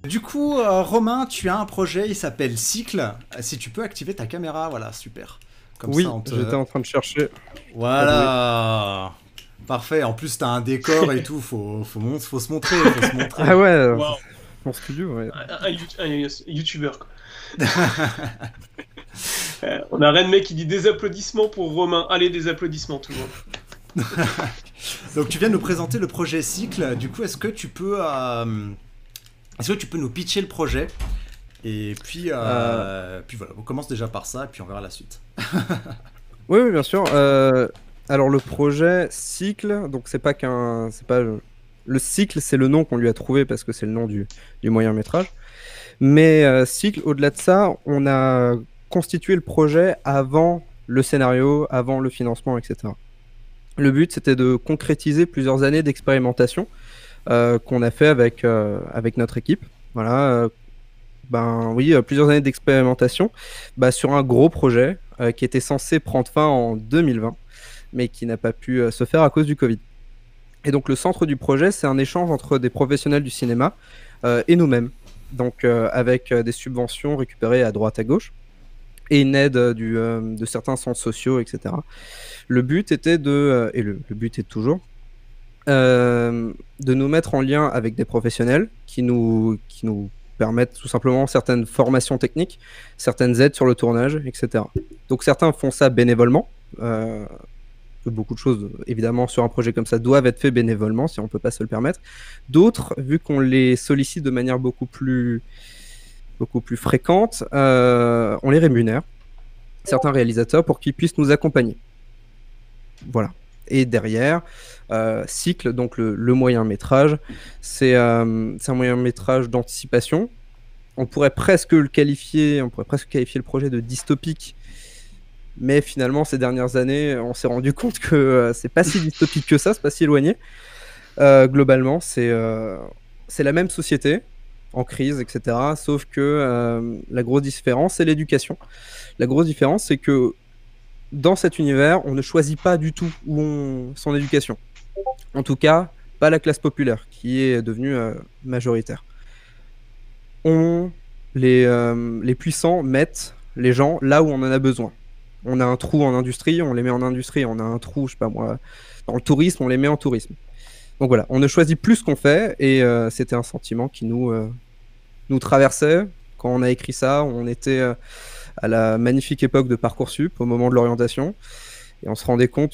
Du coup, Romain, tu as un projet, il s'appelle Cycle. Si tu peux activer ta caméra, voilà, super. Comme ça, Oui, on te... j'étais en train de chercher à jouer. Voilà. Parfait. En plus, t'as un décor et tout. Faut se montrer, faut se Ah montrer. ouais, Waouh, mon studio, ouais. un YouTuber, quoi. On a Renmei qui dit des applaudissements pour Romain. Allez, des applaudissements, tout le monde. Donc, tu viens de nous présenter le projet Cycle. Du coup, est-ce que tu peux nous pitcher le projet? Et puis, Euh, puis voilà, on commence déjà par ça, et puis on verra la suite. oui, oui, bien sûr. Alors le projet Cycle, donc c'est pas le Cycle, c'est le nom qu'on lui a trouvé parce que c'est le nom du moyen métrage. Mais Cycle, au-delà de ça, on a constitué le projet avant le scénario, avant le financement, etc. Le but, c'était de concrétiser plusieurs années d'expérimentation qu'on a fait avec notre équipe. Voilà, ben oui, plusieurs années d'expérimentation sur un gros projet qui était censé prendre fin en 2020, mais qui n'a pas pu se faire à cause du Covid. Et donc le centre du projet, c'est un échange entre des professionnels du cinéma et nous-mêmes. Donc avec des subventions récupérées à droite à gauche et une aide de certains centres sociaux, etc. Le but était et le but est toujours, de nous mettre en lien avec des professionnels qui nous permettent tout simplement certaines formations techniques, certaines aides sur le tournage, etc. Donc certains font ça bénévolement. Beaucoup de choses, évidemment, sur un projet comme ça doivent être faits bénévolement si on ne peut pas se le permettre. D'autres, vu qu'on les sollicite de manière beaucoup plus fréquente, on les rémunère, certains réalisateurs, pour qu'ils puissent nous accompagner. Voilà. Et derrière, Cycle, donc le moyen métrage, c'est un moyen métrage d'anticipation. On pourrait presque qualifier le projet de dystopique, mais finalement, ces dernières années, on s'est rendu compte que c'est pas si dystopique que ça, c'est pas si éloigné. Globalement, c'est la même société en crise, etc. Sauf que la grosse différence, c'est l'éducation. La grosse différence, c'est que dans cet univers, on ne choisit pas du tout son éducation. En tout cas, pas la classe populaire, qui est devenue majoritaire. Les puissants mettent les gens là où on en a besoin. On a un trou en industrie, on les met en industrie. On a un trou, je sais pas moi, dans le tourisme, on les met en tourisme. Donc voilà, on ne choisit plus ce qu'on fait, et c'était un sentiment qui nous traversait. Quand on a écrit ça, on était à la magnifique époque de Parcoursup, au moment de l'orientation, et on se rendait compte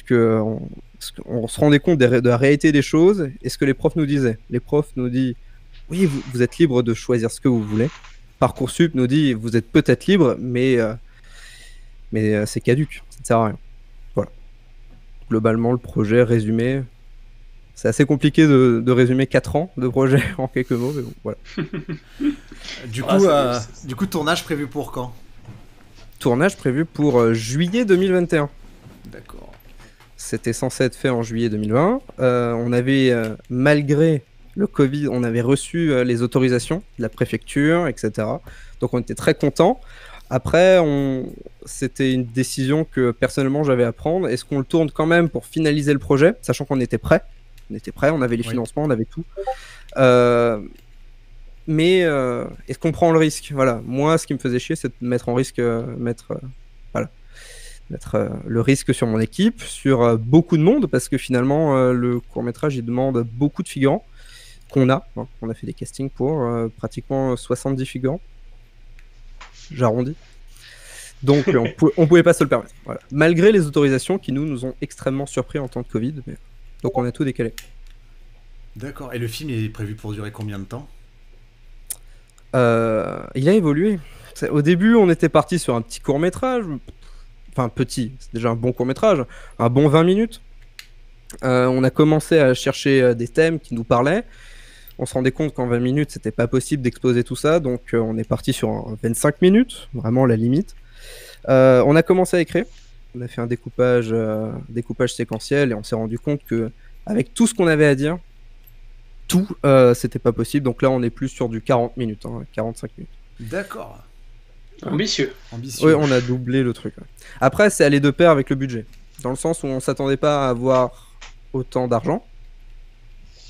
de la réalité des choses et ce que les profs nous disaient. Les profs nous disent, oui, vous êtes libre de choisir ce que vous voulez. Parcoursup nous dit, vous êtes peut-être libre, mais c'est caduque, ça ne sert à rien. Voilà. Globalement, le projet résumé, c'est assez compliqué de résumer 4 ans de projet en quelques mots, mais bon, voilà. Du coup, tournage prévu pour quand? Tournage prévu pour juillet 2021. D'accord. C'était censé être fait en juillet 2020. On avait, malgré le Covid, on avait reçu les autorisations de la préfecture, etc. Donc on était très contents. Après, c'était une décision que personnellement j'avais à prendre. Est-ce qu'on le tourne quand même pour finaliser le projet, sachant qu'on était prêt? On était prêt, on avait les financements, on avait tout. Mais est-ce qu'on prend le risque? Voilà. Moi, ce qui me faisait chier, c'est de mettre en risque, mettre le risque sur mon équipe, sur beaucoup de monde, parce que finalement, le court-métrage, il demande beaucoup de figurants qu'on a. Hein. On a fait des castings pour pratiquement 70 figurants. J'arrondis. Donc, on pouvait pas se le permettre. Voilà. Malgré les autorisations qui nous ont extrêmement surpris en temps de Covid. Donc, on a tout décalé. D'accord. Et le film est prévu pour durer combien de temps? Il a évolué. Au début, on était parti sur un petit court-métrage. Enfin, petit, c'est déjà un bon court-métrage. Un bon 20 minutes. On a commencé à chercher des thèmes qui nous parlaient. On se rendait compte qu'en 20 minutes, c'était pas possible d'exposer tout ça. Donc, on est parti sur 25 minutes, vraiment la limite. On a commencé à écrire. On a fait un découpage séquentiel, et on s'est rendu compte que avec tout ce qu'on avait à dire, tout, c'était pas possible. Donc là, on est plus sur du 40 minutes, 45 minutes. D'accord. Ambitieux. Oui, on a doublé le truc. Ouais. Après, c'est allé de pair avec le budget. Dans le sens où on s'attendait pas à avoir autant d'argent.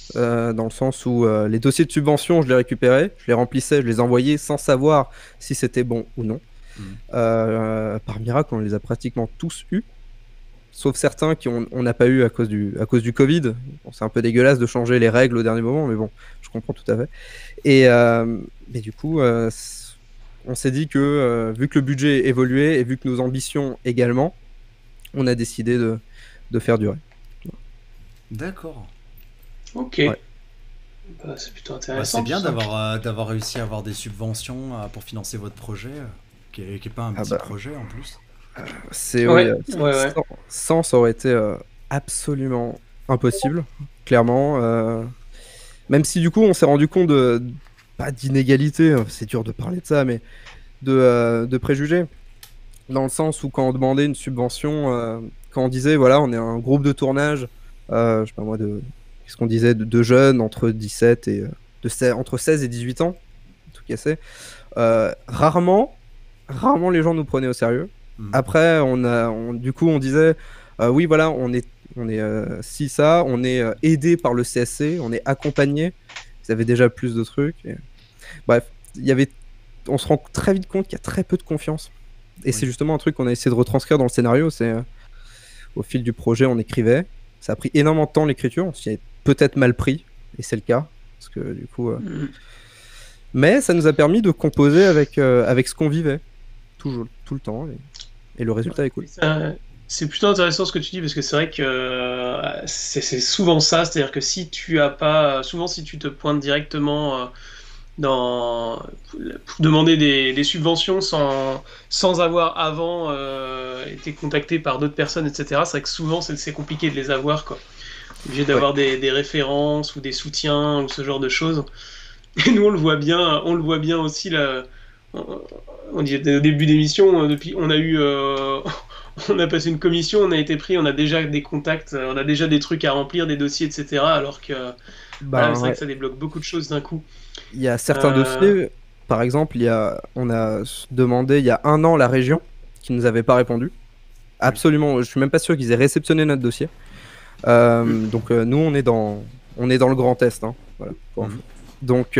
dans le sens où les dossiers de subvention, je les récupérais, je les remplissais, je les envoyais sans savoir si c'était bon ou non. Par miracle, on les a pratiquement tous eus, sauf certains on n'a pas eu à cause du Covid. Bon, c'est un peu dégueulasse de changer les règles au dernier moment, mais bon, je comprends tout à fait. Mais du coup, on s'est dit que vu que le budget évoluait et vu que nos ambitions également, on a décidé de faire durer. D'accord. Ok. Ouais. Bah, c'est plutôt Bah, intéressant. c'est bien tout ça. d'avoir réussi à avoir des subventions pour financer votre projet, qui est pas un Ah petit bah. projet en plus. C'est Ouais, oui, ouais. sans, ça aurait été absolument impossible, clairement. Même si du coup on s'est rendu compte pas d'inégalité, c'est dur de parler de ça, mais de préjugés. Dans le sens où quand on demandait une subvention, quand on disait voilà, on est un groupe de tournage, je sais pas moi, qu'est-ce qu'on disait, de jeunes entre 17 et entre 16 et 18 ans, tout cassé. Rarement les gens nous prenaient au sérieux. Après, du coup, on disait oui, voilà, on est si ça, on est aidé par le CSC, on est accompagné. Ils avaient déjà plus de trucs. Bref, on se rend très vite compte qu'il y a très peu de confiance. Et c'est justement un truc qu'on a essayé de retranscrire dans le scénario. C'est au fil du projet, on écrivait. Ça a pris énormément de temps l'écriture. On s'y est peut-être mal pris, et c'est le cas, parce que du coup. Mais ça nous a permis de composer avec ce qu'on vivait, tout le temps, et le résultat est cool. C'est plutôt intéressant ce que tu dis parce que c'est vrai que c'est souvent ça, c'est-à-dire que si tu as pas, souvent si tu te pointes directement pour demander des subventions sans avoir avant été contacté par d'autres personnes, etc. C'est vrai que souvent c'est compliqué de les avoir, quoi. Obligé d'avoir des références ou des soutiens ou ce genre de choses. Et nous on le voit bien aussi là. On dit au début d'émission, depuis on a eu on a passé une commission, on a été pris, on a déjà des contacts, on a déjà des trucs à remplir, des dossiers, etc. Alors que voilà, c'est vrai que ça débloque beaucoup de choses d'un coup. Il y a certains dossiers, par exemple, on a demandé il y a 1 an la région qui nous avait pas répondu. Absolument, je suis même pas sûr qu'ils aient réceptionné notre dossier. Donc nous on est dans le Grand Est, hein, voilà. Donc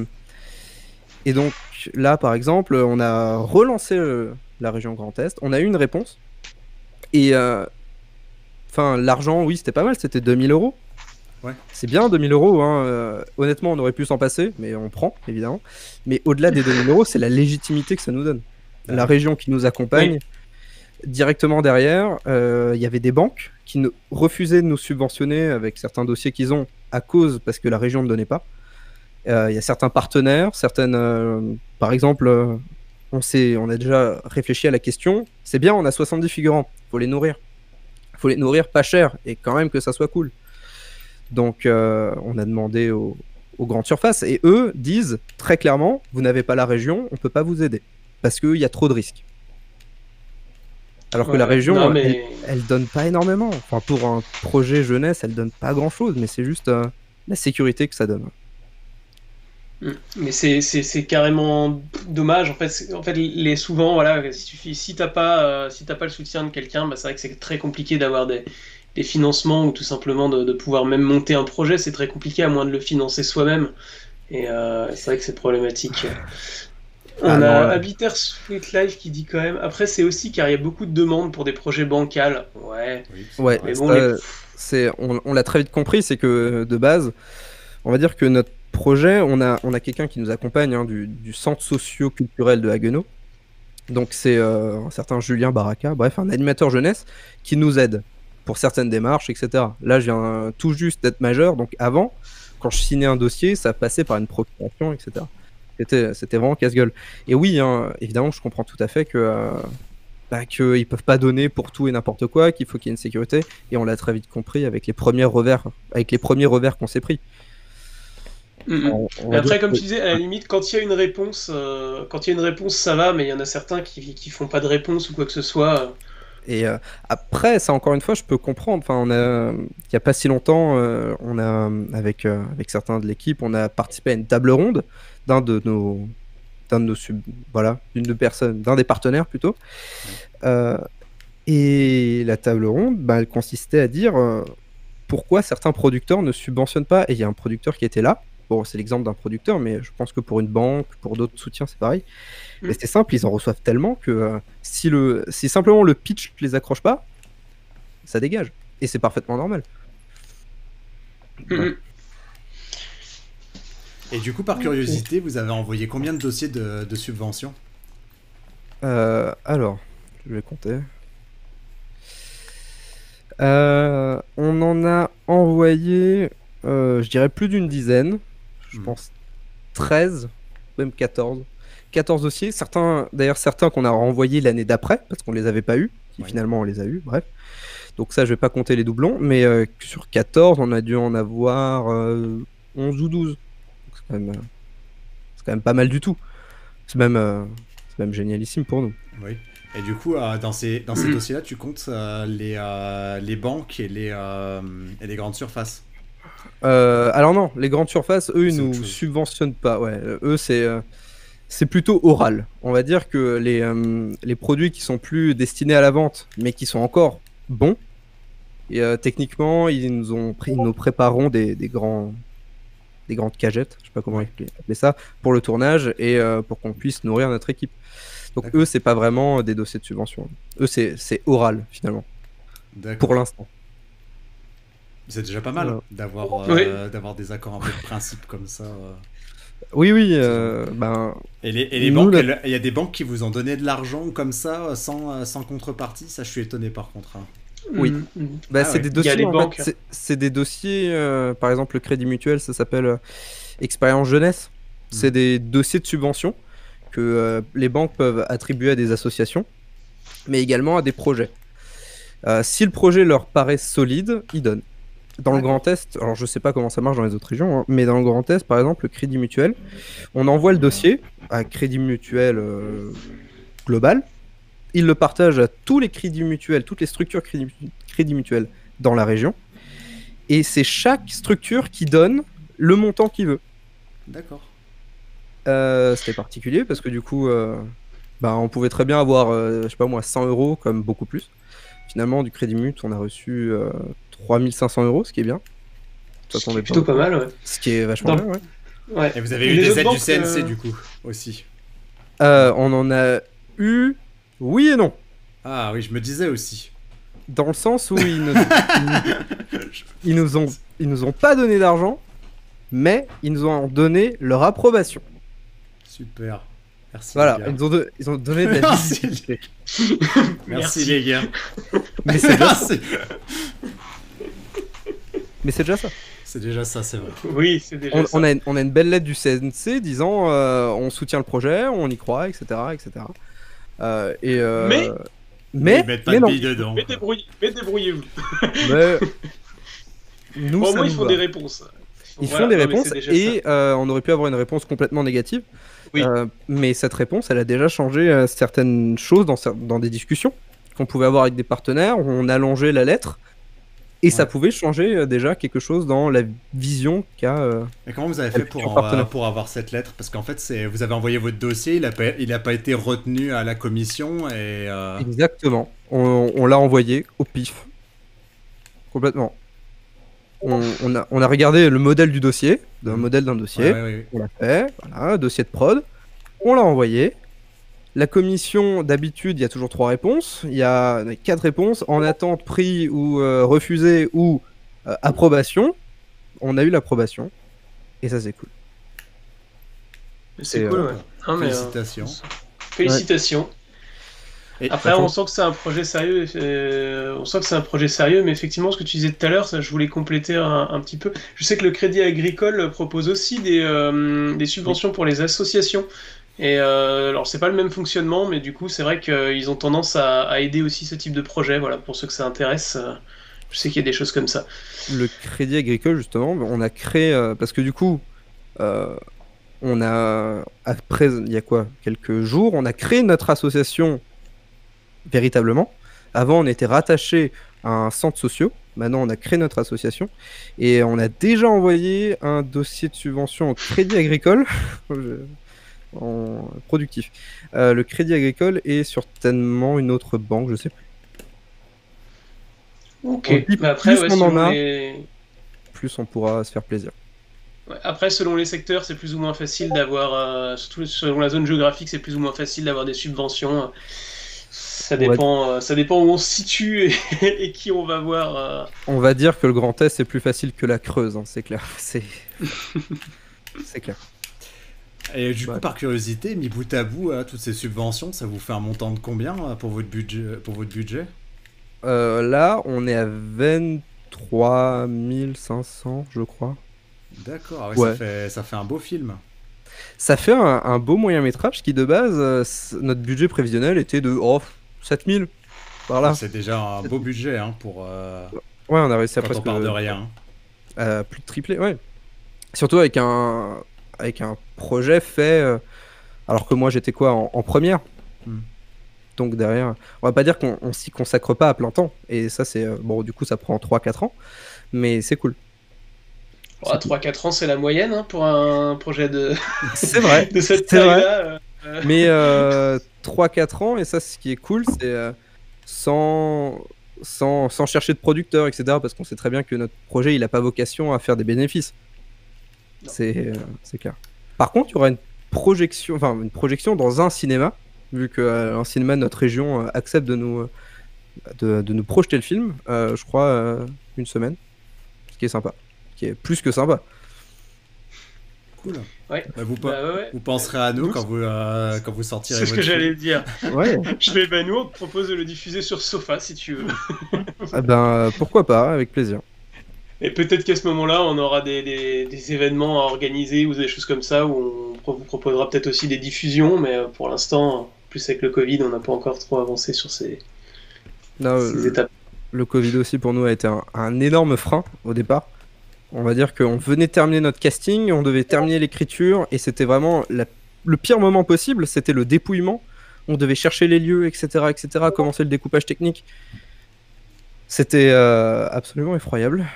et donc là par exemple, on a relancé la région Grand Est, on a eu une réponse et l'argent, oui, c'était pas mal, c'était 2000 €. Ouais. C'est bien 2000 €, hein. Honnêtement, on aurait pu s'en passer, mais on prend évidemment. Mais au-delà des 2000 €, c'est la légitimité que ça nous donne. La région qui nous accompagne. Directement derrière, il y avait des banques qui refusaient de nous subventionner avec certains dossiers qu'ils ont parce que la région ne donnait pas. Il y a certains partenaires, par exemple, on a déjà réfléchi à la question. C'est bien, on a 70 figurants, faut les nourrir. Faut les nourrir pas cher et quand même que ça soit cool. Donc on a demandé aux grandes surfaces et eux disent très clairement, vous n'avez pas la région, on peut pas vous aider parce qu'il y a trop de risques. Alors que la région, elle donne pas énormément. Enfin, pour un projet jeunesse, elle donne pas grand-chose, mais c'est juste la sécurité que ça donne. Mais c'est carrément dommage. En fait, souvent, voilà, si t'as pas le soutien de quelqu'un, bah, c'est vrai que c'est très compliqué d'avoir des financements ou tout simplement de pouvoir même monter un projet. C'est très compliqué à moins de le financer soi-même. Et c'est vrai que c'est problématique. On a Habiter Sweet Life qui dit quand même. Après, c'est aussi car il y a beaucoup de demandes pour des projets bancals. Ouais. Mais bon, on l'a très vite compris, c'est que de base, on va dire que notre projet, on a quelqu'un qui nous accompagne, hein, du centre socio-culturel de Haguenau. Donc c'est un certain Julien Baraka, bref, un animateur jeunesse qui nous aide pour certaines démarches, etc. Là, je viens tout juste d'être majeur, donc avant, quand je signais un dossier, ça passait par une procuration, etc. C'était vraiment casse-gueule. Et oui, hein, évidemment, je comprends tout à fait qu'ils peuvent pas donner pour tout et n'importe quoi, qu'il faut qu'il y ait une sécurité. Et on l'a très vite compris avec les premiers revers qu'on s'est pris. Après, comme tu disais, à la limite, quand il y a une réponse, ça va, mais il y en a certains qui font pas de réponse ou quoi que ce soit. Et après, ça, encore une fois, je peux comprendre. Enfin, il y a pas si longtemps, on a avec certains de l'équipe, on a participé à une table ronde d'un des partenaires plutôt. Et la table ronde, elle consistait à dire pourquoi certains producteurs ne subventionnent pas. Et il y a un producteur qui était là. Bon, c'est l'exemple d'un producteur, mais je pense que pour une banque, pour d'autres soutiens, c'est pareil. Mais c'est simple, ils en reçoivent tellement que si simplement le pitch les accroche pas, ça dégage. Et c'est parfaitement normal. Mhm. Et du coup, par curiosité, vous avez envoyé combien de dossiers de subvention? Alors, je vais compter. On en a envoyé, je dirais plus d'une dizaine. Je pense 13, même 14. 14 dossiers. D'ailleurs, certains qu'on a renvoyés l'année d'après, parce qu'on les avait pas eus. Qui finalement, on les a eus, bref. Donc ça, je vais pas compter les doublons. Mais sur 14, on a dû en avoir 11 ou 12. C'est quand même pas mal du tout. C'est même génialissime pour nous. Oui. Et du coup, dans ces dossiers-là, tu comptes les banques et les grandes surfaces? Alors non, les grandes surfaces, eux, ils nous subventionnent pas. Ouais, eux, c'est plutôt oral. On va dire que les produits qui sont plus destinés à la vente, mais qui sont encore bons, et techniquement, ils nous prépareront des grandes cagettes, je sais pas comment appeler ça, pour le tournage et pour qu'on puisse nourrir notre équipe. Donc eux, c'est pas vraiment des dossiers de subvention. Eux, c'est oral finalement. Pour l'instant. C'est déjà pas mal d'avoir des accords un peu de principe comme ça. Oui. Et les banques, il y a des banques qui vous ont donné de l'argent comme ça, sans contrepartie. Ça, je suis étonné par contre. Oui. C'est des dossiers. C'est des dossiers. Par exemple, le Crédit Mutuel, ça s'appelle Expérience Jeunesse. C'est des dossiers de subvention que les banques peuvent attribuer à des associations, mais également à des projets. Si le projet leur paraît solide, ils donnent. Dans le Grand Est, alors je sais pas comment ça marche dans les autres régions, hein, mais dans le Grand Est, par exemple, le Crédit Mutuel, on envoie le dossier à Crédit Mutuel global. Ils le partagent à tous les crédits mutuels, toutes les structures crédit mutuel dans la région. Et c'est chaque structure qui donne le montant qu'il veut. D'accord. C'était particulier parce que du coup, on pouvait très bien avoir, je sais pas moi, 100 € comme beaucoup plus. Finalement, du Crédit Mut, on a reçu 3500 €, ce qui est bien. C'est plutôt pas mal, ouais. Ce qui est vachement bien, ouais. Et vous avez eu des aides du CNC, du coup, aussi? On en a eu, oui et non. Ah oui, je me disais aussi. Dans le sens où ils nous ont pas donné d'argent, mais ils nous ont donné leur approbation. Super. Merci. Voilà, ils ont donné de la visibilité. Merci les gars. Mais c'est déjà ça. Mais c'est déjà ça. C'est déjà ça, c'est vrai. Oui, c'est déjà ça. On a une belle lettre du CNC disant on soutient le projet, on y croit, etc. Mais mettent pas de billes dedans. Mais débrouillez-vous. Mais nous, au moins, ils font des réponses. Ils font des réponses et on aurait pu avoir une réponse complètement négative. Oui. Mais cette réponse, elle a déjà changé certaines choses dans des discussions qu'on pouvait avoir avec des partenaires. On allongeait la lettre et ça pouvait changer déjà quelque chose dans la vision qu'a. Mais comment vous avez fait pour avoir cette lettre? Parce qu'en fait, vous avez envoyé votre dossier, il a pas été retenu à la commission et. Exactement. On l'a envoyé au pif. Complètement. On a regardé le modèle du dossier, modèle d'un dossier. Ouais. On l'a fait, voilà, dossier de prod. On l'a envoyé. La commission, d'habitude, il y a toujours 3 réponses. Il y a 4 réponses en attente, pris ou refusé ou approbation. On a eu l'approbation et ça c'est cool. C'est cool, ouais. Félicitations. Félicitations. Et après, on sent que c'est un projet sérieux. Mais effectivement, ce que tu disais tout à l'heure, ça, je voulais compléter un petit peu. Je sais que le Crédit Agricole propose aussi des subventions pour les associations. Et alors, c'est pas le même fonctionnement, mais du coup, c'est vrai qu'ils ont tendance à aider aussi ce type de projet. Voilà, pour ceux que ça intéresse, je sais qu'il y a des choses comme ça. Le Crédit Agricole, justement, on a créé parce que du coup. On a, après, il y a quelques jours, on a créé notre association véritablement. Avant, on était rattaché à un centre social. Maintenant, on a créé notre association et on a déjà envoyé un dossier de subvention au Crédit Agricole en productif. Le Crédit Agricole et certainement une autre banque, je sais plus. Ok, On dit mais après, plus on en a, les... plus on pourra se faire plaisir. ouais, après, selon les secteurs, c'est plus ou moins facile d'avoir, surtout selon la zone géographique, c'est plus ou moins facile d'avoir des subventions. Ça dépend où on se situe et qui on va voir. On va dire que le Grand Est c'est plus facile que la Creuse, hein, c'est clair. C'est clair. Et du coup, par curiosité, mis bout à bout, toutes ces subventions, ça vous fait un montant de combien pour votre budget? Là, on est à 23 500, je crois. D'accord, Ouais. ça fait un beau film. Ça fait un beau moyen-métrage qui, de base, notre budget prévisionnel était de 7000. Voilà. C'est déjà un beau budget pour Ouais, on a réussi à quand presque on part de rien. plus de tripler, ouais. Surtout avec un projet fait alors que moi j'étais quoi en première. Donc derrière, on va pas dire qu'on s'y consacre pas à plein temps. Et ça c'est bon, du coup ça prend 3-4 ans, mais c'est cool. 3-4 ans, c'est la moyenne pour un projet de, C'est vrai, de cette c'est vrai. taille-là. Mais 3-4 ans, et ça ce qui est cool, c'est sans chercher de producteur, etc. Parce qu'on sait très bien que notre projet il a pas vocation à faire des bénéfices. C'est clair. Par contre, il y aura une projection dans un cinéma, vu que un cinéma de notre région accepte de nous projeter le film, je crois, une semaine, ce qui est sympa, qui est plus que sympa. Cool. Ouais. Vous penserez à nous quand vous sortirez. C'est ce que j'allais dire. Ouais. Nous, on te propose de le diffuser sur Sofa si tu veux. Pourquoi pas, avec plaisir. Et peut-être qu'à ce moment-là, on aura des événements à organiser ou des choses comme ça où on vous proposera peut-être aussi des diffusions, mais pour l'instant, plus avec le Covid, on n'a pas encore trop avancé sur ces étapes. Le Covid aussi pour nous a été un énorme frein au départ. On va dire qu'on venait terminer notre casting, on devait terminer l'écriture et c'était vraiment le pire moment possible, c'était le dépouillement. On devait chercher les lieux, etc., commencer le découpage technique. C'était absolument effroyable.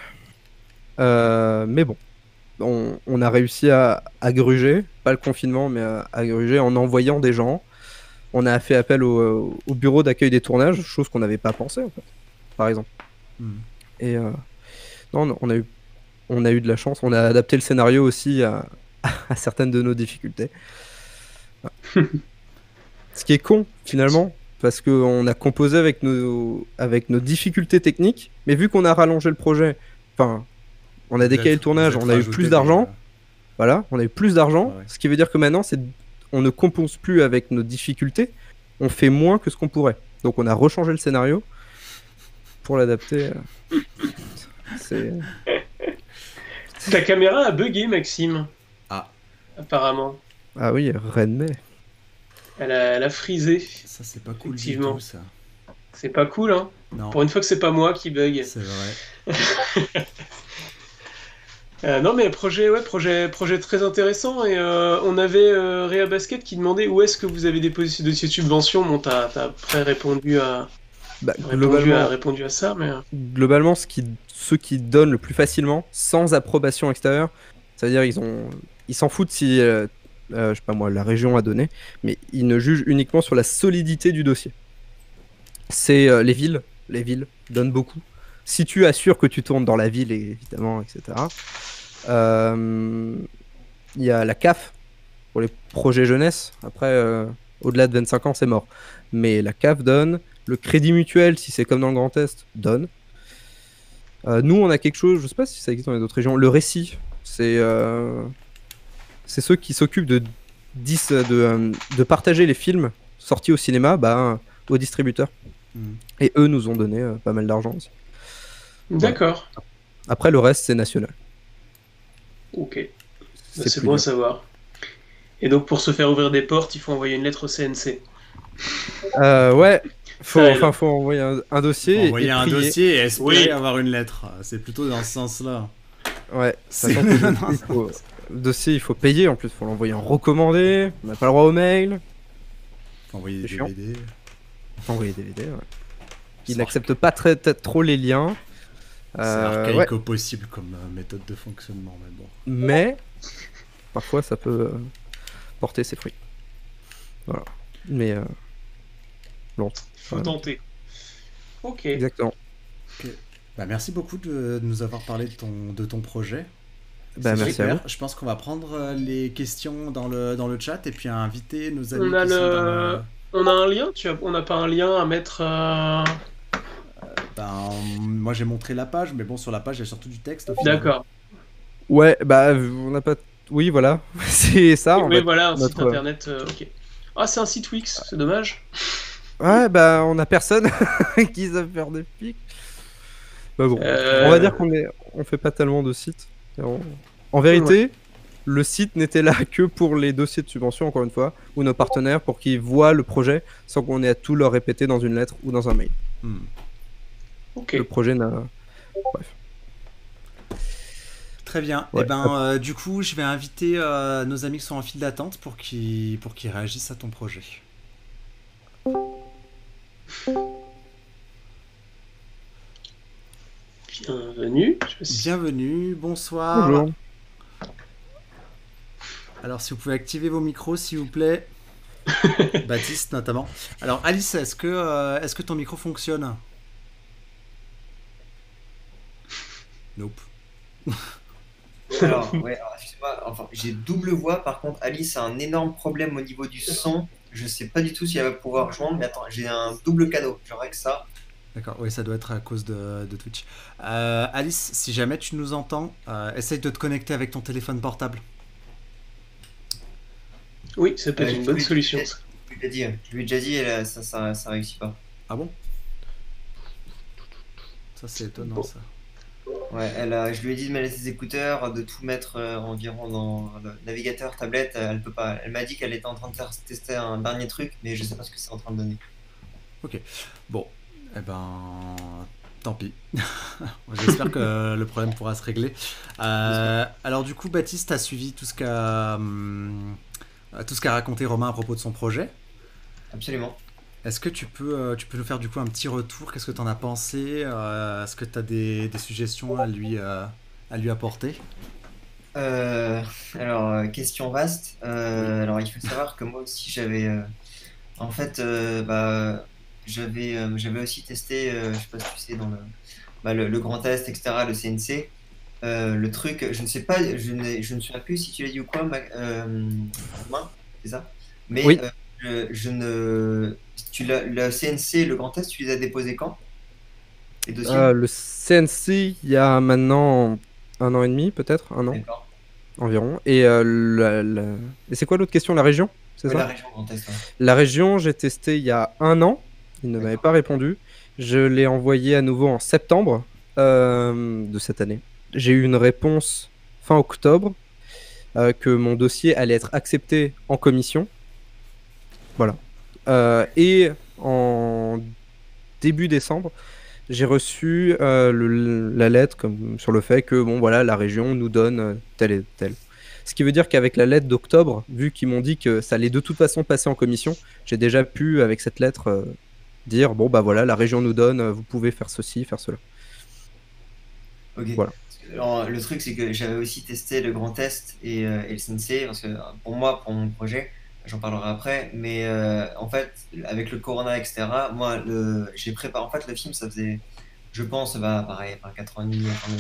Mais bon, on a réussi à gruger, pas le confinement, mais à gruger en envoyant des gens. On a fait appel au bureau d'accueil des tournages, chose qu'on n'avait pas pensé, en fait, par exemple. Et non, on a eu de la chance. On a adapté le scénario aussi à certaines de nos difficultés. Ce qui est con, finalement, parce qu'on a composé avec nos difficultés techniques, mais vu qu'on a rallongé le projet, on a décalé le tournage, on a eu plus d'argent. Voilà, on a eu plus d'argent, ce qui veut dire que maintenant, on ne compose plus avec nos difficultés, on fait moins que ce qu'on pourrait. Donc on a rechangé le scénario pour l'adapter. Ta caméra a bugué, Maxime. Ah. Apparemment. Ah oui, Rennes. Elle a frisé. Ça, c'est pas cool du tout, ça. C'est pas cool, hein. Non. Pour une fois que c'est pas moi qui bug. C'est vrai. Non mais projet très intéressant et on avait Réa Basket qui demandait où est-ce que vous avez déposé ce dossier de subvention. Bon, t'as après répondu à répondu à ça, mais globalement ceux qui donnent le plus facilement sans approbation extérieure, c'est-à-dire ils s'en foutent si je sais pas moi la région a donné, mais ils ne jugent uniquement sur la solidité du dossier. C'est les villes donnent beaucoup. Si tu assures que tu tournes dans la ville, évidemment, etc. Il y a la CAF pour les projets jeunesse. Après, au-delà de 25 ans, c'est mort. Mais la CAF donne. Le Crédit Mutuel, si c'est comme dans le Grand Est, donne. Nous, on a quelque chose, je sais pas si ça existe dans les autres régions. Le Récit, c'est ceux qui s'occupent de partager les films sortis au cinéma aux distributeurs. Et eux nous ont donné pas mal d'argent aussi. D'accord. Ouais. Après, le reste, c'est national. Ok. C'est bon à savoir. Et donc, pour se faire ouvrir des portes, il faut envoyer une lettre au CNC. Ouais. Faut envoyer un dossier. Faut envoyer un dossier et espérer avoir une lettre. C'est plutôt dans ce sens-là. Ouais. Le dossier, il faut payer. En plus, il faut l'envoyer en recommandé. On n'a pas le droit au mail. Faut envoyer des DVD. Faut envoyer des DVD, ouais. Ils n'acceptent pas trop les liens. C'est archaïque au possible comme méthode de fonctionnement, mais bon. Mais parfois ça peut porter ses fruits. Voilà. Mais bon. Faut tenter. Ok. Exactement. Okay. Bah, merci beaucoup de nous avoir parlé de ton projet. Bah, C'est merci à vous. super. Je pense qu'on va prendre les questions dans le chat et puis inviter nos amis On a qui sont dans le... on a un lien, on n'a pas un lien à mettre. Ben, moi j'ai montré la page, mais bon, sur la page il y a surtout du texte au final. D'accord. Ouais, bah, on n'a pas. Oui, voilà. C'est ça. Oui, fait, voilà, un site notre- internet. Ok. Ah, c'est un site Wix, c'est dommage. Ouais, bah, on a personne qui sait faire des pics. Bah bon, Euh, on va dire on fait pas tellement de sites. En vérité, le site n'était là que pour les dossiers de subvention, encore une fois, ou nos partenaires, pour qu'ils voient le projet sans qu'on ait à tout leur répéter dans une lettre ou dans un mail. Ok. Le projet n'a... Bref. Très bien. Ouais. Et ben, du coup, je vais inviter nos amis qui sont en file d'attente pour qu'ils réagissent à ton projet. Bienvenue. Bienvenue, bonsoir. Bonjour. Alors, si vous pouvez activer vos micros, s'il vous plaît. Baptiste, notamment. Alors, Alice, est-ce que ton micro fonctionne? Nope. Alors, ouais, alors, excuse-moi, enfin, j'ai double voix. Par contre, Alice a un énorme problème au niveau du son. Je sais pas du tout si elle va pouvoir rejoindre, mais attends, j'ai un double canal. Je règle ça. D'accord, oui, ça doit être à cause de Twitch. Alice, si jamais tu nous entends, essaye de te connecter avec ton téléphone portable. Oui, ça peut être une bonne solution. Je lui ai déjà dit, et ça réussit pas. Ah bon? Ça, c'est étonnant, Bon. ça. Ouais, je lui ai dit de mettre ses écouteurs, de tout mettre environ dans le navigateur, tablette, elle peut pas. Elle m'a dit qu'elle était en train de faire tester un dernier truc, mais je sais pas ce que c'est en train de donner. Ok, bon, eh ben, tant pis. J'espère que le problème pourra se régler. Alors du coup, Baptiste a suivi tout ce qu'a raconté Romain à propos de son projet. Absolument. Est-ce que tu peux nous faire du coup un petit retour? Qu'est-ce que tu en as pensé? Est-ce que tu as des suggestions à lui apporter? Alors, question vaste. Alors, il faut savoir que moi aussi, j'avais... en fait, j'avais aussi testé, je sais pas si tu sais, dans le grand test, etc., le CNC. Le truc, je ne sais pas, je ne sais plus si tu l'as dit ou quoi, Romain, c'est ça? Mais Oui. le CNC, le grand test, tu les as déposés quand? Les dossiers? Le CNC, il y a maintenant 1 an et demi, peut-être, 1 an D'accord. environ. Et, et c'est quoi l'autre question? La région? C'est Oui, ça? la région grand test, ouais. La région, j'ai testé il y a 1 an. Il ne D'accord. m'avait pas répondu. Je l'ai envoyé à nouveau en septembre de cette année. J'ai eu une réponse fin octobre que mon dossier allait être accepté en commission. Voilà. Et en début décembre, j'ai reçu la lettre sur le fait que bon, voilà, la région nous donne tel et tel. Ce qui veut dire qu'avec la lettre d'octobre, vu qu'ils m'ont dit que ça allait de toute façon passer en commission, j'ai déjà pu, avec cette lettre, dire bon, bah voilà, la région nous donne, vous pouvez faire ceci, faire cela. Ok. Voilà. Alors, le truc, c'est que j'avais aussi testé le grand test et le CNC, parce que pour moi, pour mon projet, j'en parlerai après, mais en fait, avec le Corona, etc., moi, j'ai préparé. En fait, le film, ça faisait, je pense, pareil, 4 ans et demi. Enfin,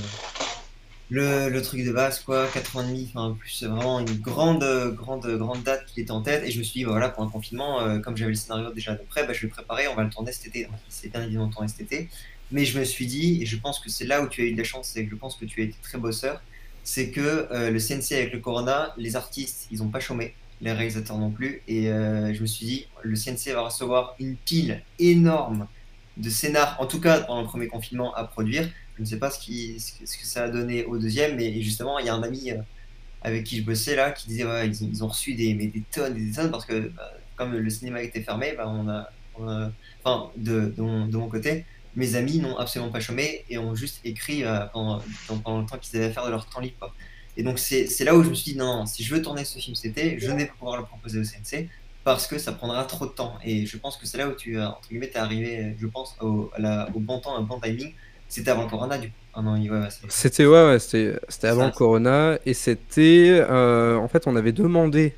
le truc de base, quoi, 4 ans et demi, enfin, plus vraiment une grande date qui était en tête, et je me suis dit, bah, voilà, pour un confinement, comme j'avais le scénario déjà de près, bah, je vais le préparer, on va le tourner cet été. Donc, c'est bien évidemment tourné cet été. Mais je me suis dit, et je pense que c'est là où tu as eu de la chance, et que je pense que tu as été très bosseur, c'est que le CNC avec le Corona, les artistes, ils n'ont pas chômé, les réalisateurs non plus, et je me suis dit, le CNC va recevoir une pile énorme de scénars, en tout cas pendant le premier confinement, à produire. Je ne sais pas ce que ça a donné au deuxième, mais justement, il y a un ami avec qui je bossais là qui disait, ouais, ils ont reçu des tonnes et des tonnes, parce que comme le cinéma était fermé, enfin, de mon côté, mes amis n'ont absolument pas chômé et ont juste écrit pendant le temps qu'ils avaient à faire de leur temps libre, quoi. Et donc c'est là où je me suis dit, non, si je veux tourner ce film cet été, je ne vais pas pouvoir le proposer au CNC parce que ça prendra trop de temps. Et je pense que c'est là où entre guillemets, t'es arrivé, je pense, au bon temps, un bon timing. C'était avant le Corona, du coup. Ah non, ouais, C'était avant le Corona, et c'était en fait, on avait demandé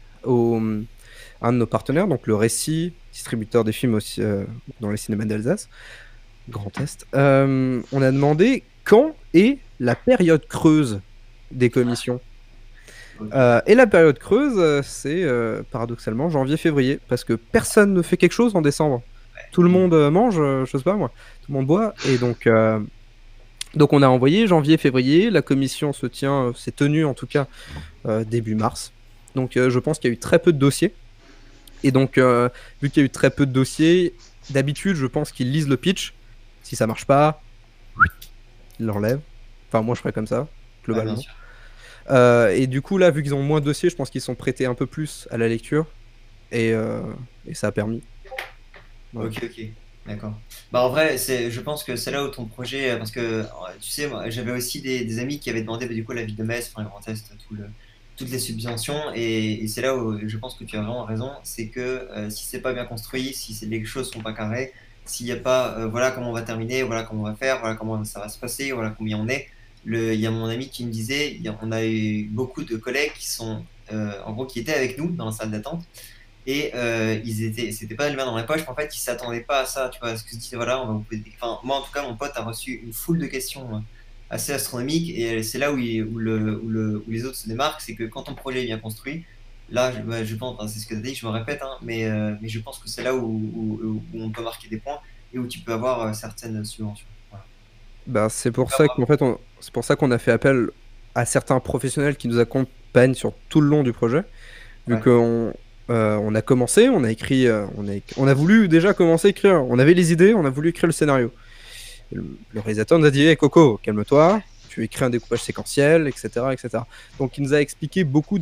à un de nos partenaires, donc le Récit, distributeur des films aussi dans les cinémas d'Alsace, Grand Est, on a demandé quand est la période creuse des commissions? Et la période creuse, c'est paradoxalement janvier-février, parce que personne ne fait quelque chose en décembre. Tout le monde mange, je sais pas moi, tout le monde boit, et donc on a envoyé janvier-février, la commission s'est tenue en tout cas début mars. Donc je pense qu'il y a eu très peu de dossiers, et donc vu qu'il y a eu très peu de dossiers, d'habitude je pense qu'ils lisent le pitch, si ça marche pas, ils l'enlèvent. Enfin moi je ferais comme ça, globalement. bien sûr. Et du coup, là, vu qu'ils ont moins de dossiers, je pense qu'ils sont prêtés un peu plus à la lecture. Et ça a permis. Ouais. Ok, d'accord. Bah, en vrai, je pense que c'est là où ton projet, parce que tu sais, moi, j'avais aussi des amis qui avaient demandé du coup l'avis de Metz, enfin, le Grand Est, toutes les subventions, et c'est là où je pense que tu as vraiment raison, c'est que si c'est pas bien construit, si les choses sont pas carrées, s'il n'y a pas, voilà comment on va terminer, voilà comment on va faire, voilà comment ça va se passer, voilà combien on est. Il y a mon ami qui me disait, on a eu beaucoup de collègues qui sont, en gros, qui étaient avec nous dans la salle d'attente. Et c'était pas les mains dans la poche, mais en fait, ils s'attendaient pas à ça, tu vois. Parce que je disais, voilà, on va vous poser enfin, moi, en tout cas, mon pote a reçu une foule de questions assez astronomiques, et c'est là où les autres se démarquent, c'est que quand ton projet est bien construit, là, je pense, enfin, c'est ce que tu as dit, je me répète, hein, mais je pense que c'est là où on peut marquer des points et où tu peux avoir certaines subventions. Voilà. Bah, c'est pour ça c'est pour ça qu'on a fait appel à certains professionnels qui nous accompagnent sur tout le long du projet. Vu Ouais. qu'on on a commencé, on a écrit, on a voulu déjà commencer à écrire. On avait les idées, on a voulu écrire le scénario. Et le réalisateur nous a dit hey, Coco, calme-toi, tu écris un découpage séquentiel, etc., etc. Donc il nous a expliqué beaucoup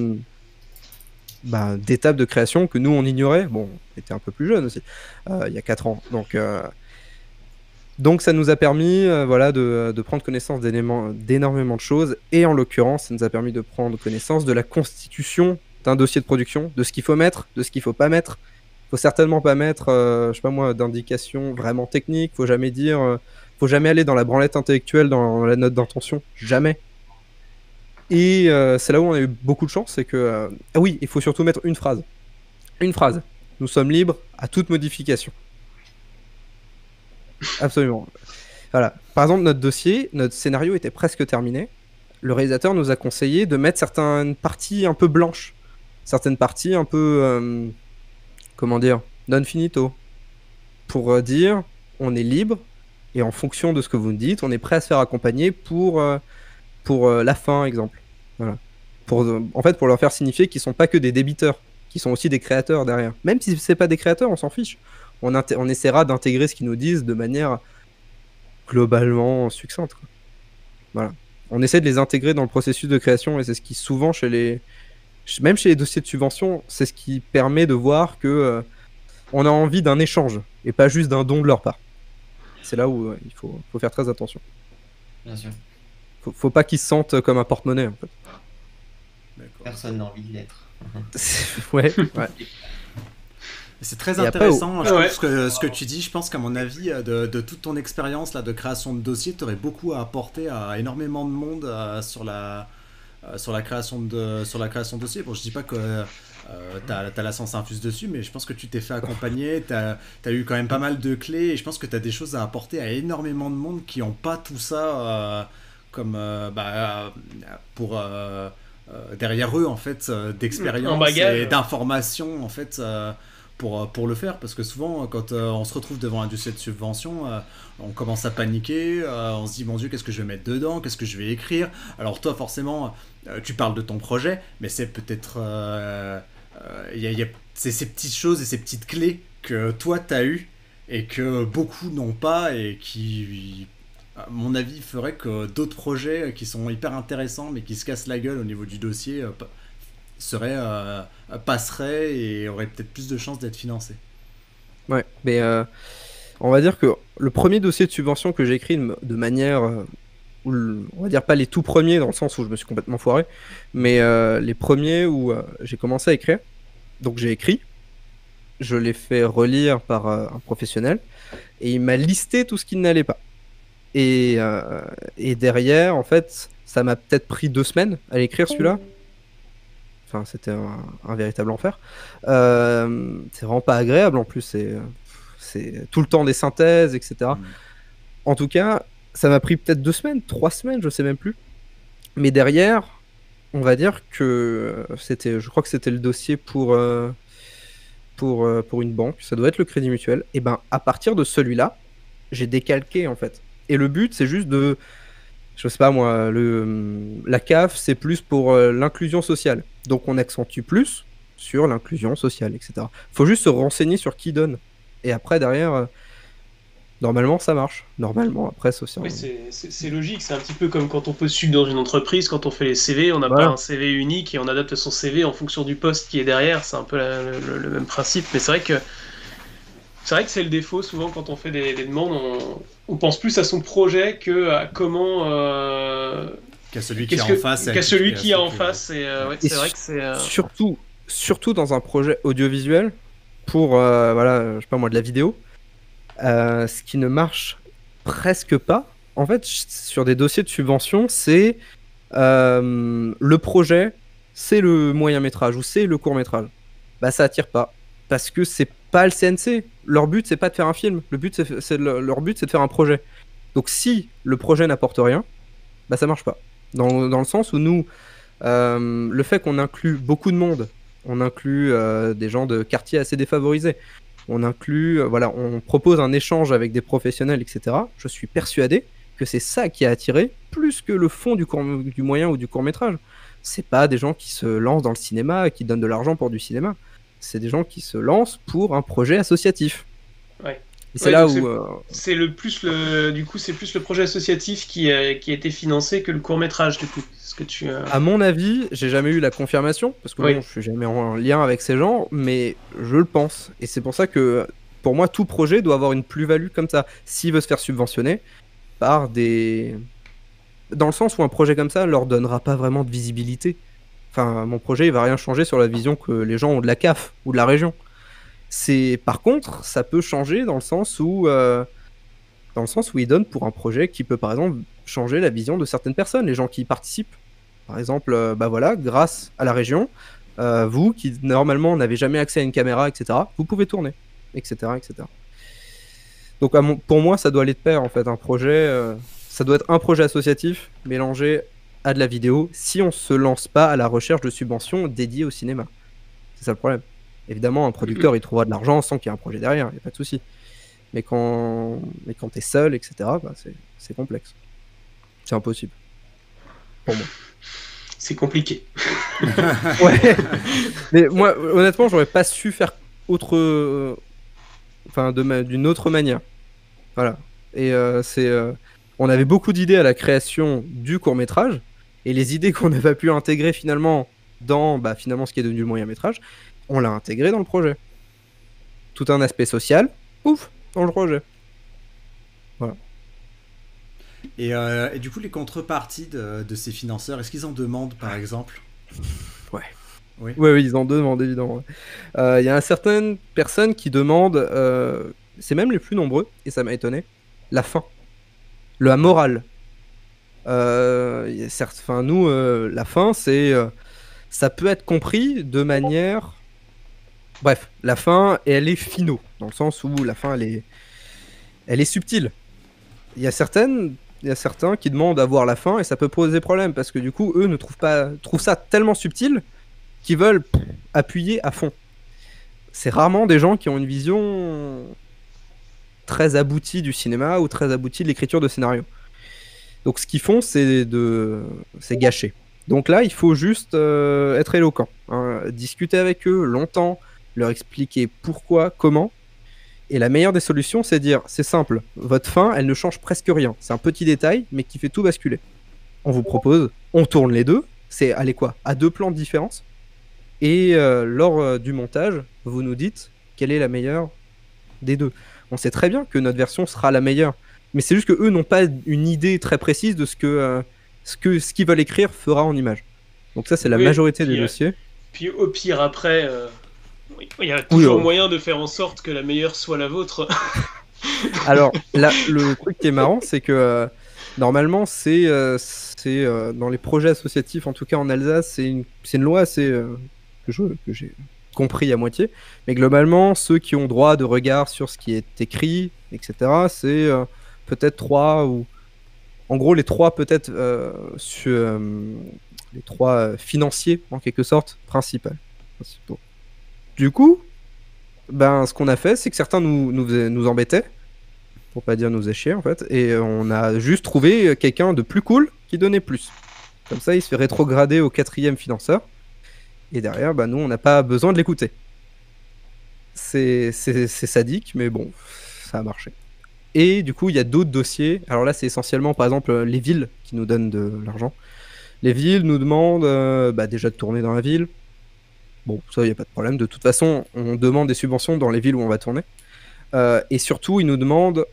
d'étapes de création que nous on ignorait. Bon, on était un peu plus jeunes aussi, il y a 4 ans. Donc ça nous a permis voilà, de prendre connaissance d'énormément de choses, et en l'occurrence, ça nous a permis de prendre connaissance de la constitution d'un dossier de production, de ce qu'il faut mettre, de ce qu'il faut pas mettre. Faut certainement pas mettre, je sais pas moi, d'indications vraiment techniques. Faut jamais dire, faut jamais aller dans la branlette intellectuelle dans la note d'intention, jamais. Et c'est là où on a eu beaucoup de chance, c'est que ah oui, il faut surtout mettre une phrase. Une phrase. Nous sommes libres à toute modification. Absolument. Voilà. Par exemple, notre scénario était presque terminé. Le réalisateur nous a conseillé de mettre certaines parties un peu blanches, certaines parties un peu, comment dire, non finito, pour dire on est libre et en fonction de ce que vous nous dites, on est prêt à se faire accompagner pour la fin, exemple. Voilà. En fait, pour leur faire signifier qu'ils sont pas que des débiteurs, qu'ils sont aussi des créateurs derrière. Même si c'est pas des créateurs, on s'en fiche. On essaiera d'intégrer ce qu'ils nous disent de manière globalement succincte, quoi. Voilà. On essaie de les intégrer dans le processus de création, et c'est ce qui souvent même chez les dossiers de subvention, c'est ce qui permet de voir que on a envie d'un échange et pas juste d'un don de leur part. C'est là où il faut faire très attention. Bien sûr. Faut pas qu'ils se sentent comme un porte-monnaie, en fait. D'accord. Personne n'a envie de l'être. Ouais. C'est très Et après, intéressant, je trouve, ce que tu dis. Je pense qu'à mon avis, de toute ton expérience là, de création de dossiers, tu aurais beaucoup à apporter à énormément de monde sur la création de dossiers. Bon, je dis pas que t'as la science infuse dessus, mais je pense que tu t'es fait accompagner, t'as eu quand même pas mal de clés, et je pense que t'as des choses à apporter à énormément de monde qui n'ont pas tout ça pour derrière eux, en fait, d'expérience et d'information, en fait, pour le faire. Parce que souvent, quand on se retrouve devant un dossier de subvention, on commence à paniquer, on se dit mon Dieu, qu'est-ce que je vais mettre dedans, qu'est-ce que je vais écrire. Alors toi, forcément, tu parles de ton projet, mais c'est peut-être c'est ces petites choses et ces petites clés que toi t'as eues et que beaucoup n'ont pas, et qui, à mon avis, ferait que d'autres projets qui sont hyper intéressants mais qui se cassent la gueule au niveau du dossier passeraient et auraient peut-être plus de chances d'être financés. Ouais, mais on va dire que le premier dossier de subvention que j'ai écrit de manière, on va dire pas les tout premiers dans le sens où je me suis complètement foiré, mais les premiers où j'ai commencé à écrire, donc j'ai écrit, je l'ai fait relire par un professionnel, et il m'a listé tout ce qui n'allait pas. Et derrière, en fait, ça m'a peut-être pris 2 semaines à l'écrire celui-là. Enfin, c'était un véritable enfer. C'est vraiment pas agréable en plus. C'est tout le temps des synthèses, etc. En tout cas, ça m'a pris peut-être 2 semaines, 3 semaines, je sais même plus. Mais derrière, on va dire que je crois que c'était le dossier pour une banque, ça doit être le Crédit Mutuel. Et ben, à partir de celui-là, j'ai décalqué en fait. Et le but, c'est juste je sais pas moi, la CAF, c'est plus pour l'inclusion sociale. Donc on accentue plus sur l'inclusion sociale, etc. Faut juste se renseigner sur qui donne. Et après, derrière, normalement, ça marche. Normalement, après, Oui, c'est logique, c'est un petit peu comme quand on postule dans une entreprise, quand on fait les CV, on n'a pas un CV unique et on adapte son CV en fonction du poste qui est derrière, c'est un peu le même principe, mais c'est vrai que c'est le défaut, souvent quand on fait des demandes, on pense plus à son projet que à comment... Qu'à celui qui est en face. Qu'à celui qui est en face, et c'est vrai que c'est... Surtout dans un projet audiovisuel, pour, voilà, je sais pas moi, de la vidéo, ce qui ne marche presque pas, en fait, sur des dossiers de subvention, c'est le projet, c'est le moyen métrage ou c'est le court métrage. Bah ça attire pas, parce que c'est pas le CNC. Leur but c'est pas de faire un film, leur but c'est de faire un projet. Donc si le projet n'apporte rien, bah ça marche pas. Dans le sens où nous, le fait qu'on inclut beaucoup de monde, on inclut des gens de quartiers assez défavorisés, on inclut, voilà, on propose un échange avec des professionnels, etc. Je suis persuadé que c'est ça qui a attiré plus que le fond du moyen ou du court métrage. C'est pas des gens qui se lancent dans le cinéma et qui donnent de l'argent pour du cinéma. C'est des gens qui se lancent pour un projet associatif. Ouais. Et c'est là où c'est plus le projet associatif qui a été financé que le court métrage du coup. À mon avis, j'ai jamais eu la confirmation parce que bon, je suis jamais en lien avec ces gens, mais je le pense. Et c'est pour ça que pour moi, tout projet doit avoir une plus-value comme ça. S'il veut se faire subventionner par dans le sens où un projet comme ça leur donnera pas vraiment de visibilité. Enfin, mon projet, il va rien changer sur la vision que les gens ont de la CAF ou de la région. Par contre, ça peut changer dans le sens où il donne pour un projet qui peut, par exemple, changer la vision de certaines personnes, les gens qui y participent. Par exemple, bah voilà, grâce à la région, vous qui normalement n'avez jamais accès à une caméra, etc., vous pouvez tourner, etc., etc. Donc pour moi, ça doit aller de pair en fait. Un projet, ça doit être un projet associatif mélangé à de la vidéo. Si on se lance pas à la recherche de subventions dédiées au cinéma, c'est ça le problème. Évidemment, un producteur il trouvera de l'argent sans qu'il y ait un projet derrière, il n'y a pas de souci. Mais quand t'es seul, etc., bah c'est complexe. C'est impossible. Pour moi. C'est compliqué. Ouais. Mais moi, honnêtement, j'aurais pas su faire d'une autre manière. Voilà. Et on avait beaucoup d'idées à la création du court-métrage, et les idées qu'on n'a pas pu intégrer finalement dans finalement ce qui est devenu le moyen-métrage, on l'a intégré dans le projet. Tout un aspect social, ouf, dans le projet. Voilà. Et du coup, les contreparties de ces financeurs, est-ce qu'ils en demandent, par exemple ? Ouais. Oui, ils en demandent, évidemment. Il y a certaines personnes qui demandent, c'est même les plus nombreux, et ça m'a étonné, la fin. La morale. Nous, la fin, ça peut être compris de manière... Bref, la fin, elle est finaux, dans le sens où la fin, elle est subtile. Il y a certains qui demandent à voir la fin et ça peut poser problème parce que du coup, eux trouvent ça tellement subtil qu'ils veulent appuyer à fond. C'est rarement des gens qui ont une vision très aboutie du cinéma ou très aboutie de l'écriture de scénario. Donc ce qu'ils font, c'est gâcher. Donc là, il faut juste être éloquent, hein, discuter avec eux longtemps, leur expliquer pourquoi, comment. Et la meilleure des solutions, c'est dire, c'est simple, votre fin, elle ne change presque rien. C'est un petit détail, mais qui fait tout basculer. On vous propose, on tourne les deux, c'est, à 2 plans de différence. Et lors du montage, vous nous dites quelle est la meilleure des deux. On sait très bien que notre version sera la meilleure, mais c'est juste que eux n'ont pas une idée très précise de ce qu'ils veulent écrire fera en image. Donc ça, c'est la majorité des dossiers. Puis au pire, après... il y a toujours moyen de faire en sorte que la meilleure soit la vôtre. Alors, là, le truc qui est marrant, c'est que normalement, c'est dans les projets associatifs, en tout cas en Alsace, c'est une loi assez que j'ai compris à moitié. Mais globalement, ceux qui ont droit de regard sur ce qui est écrit, etc., c'est peut-être 3 ou En gros, les trois peut-être les trois financiers en quelque sorte principaux. Du coup, ben ce qu'on a fait, c'est que certains nous embêtaient, pour pas dire nous faisaient chier en fait, et on a juste trouvé quelqu'un de plus cool qui donnait plus. Comme ça, il se fait rétrograder au 4e financeur, et derrière, ben, nous, on n'a pas besoin de l'écouter. C'est sadique, mais bon, ça a marché. Et du coup, il y a d'autres dossiers. Alors là, c'est essentiellement, par exemple, les villes qui nous donnent de l'argent. Les villes nous demandent déjà de tourner dans la ville. Bon, ça, il n'y a pas de problème. De toute façon, on demande des subventions dans les villes où on va tourner. Et surtout, ils nous demandent,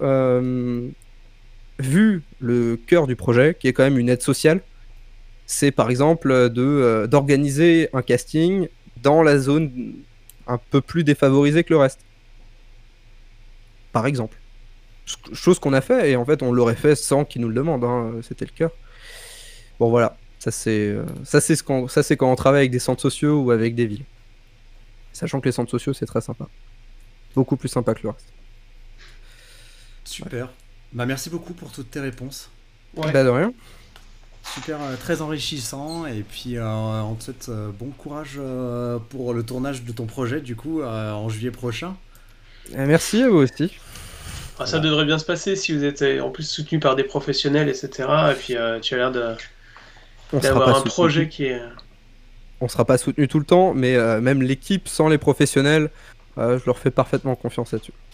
vu le cœur du projet, qui est quand même une aide sociale, c'est par exemple d'organiser un casting dans la zone un peu plus défavorisée que le reste. Par exemple. Chose qu'on a fait, et en fait on l'aurait fait sans qu'ils nous le demandent, hein, c'était le cœur. Bon voilà, ça c'est quand on travaille avec des centres sociaux ou avec des villes. Sachant que les centres sociaux c'est très sympa. Beaucoup plus sympa que le reste. Super. Bah merci beaucoup pour toutes tes réponses. Ouais. Bah de rien. Super, très enrichissant, et puis on te souhaite bon courage pour le tournage de ton projet du coup en juillet prochain. Merci à vous aussi. Ah, ça devrait bien se passer si vous êtes en plus soutenu par des professionnels, etc. Et puis tu as l'air d'avoir un projet qui est... On sera pas soutenu tout le temps, mais même l'équipe sans les professionnels, je leur fais parfaitement confiance là-dessus.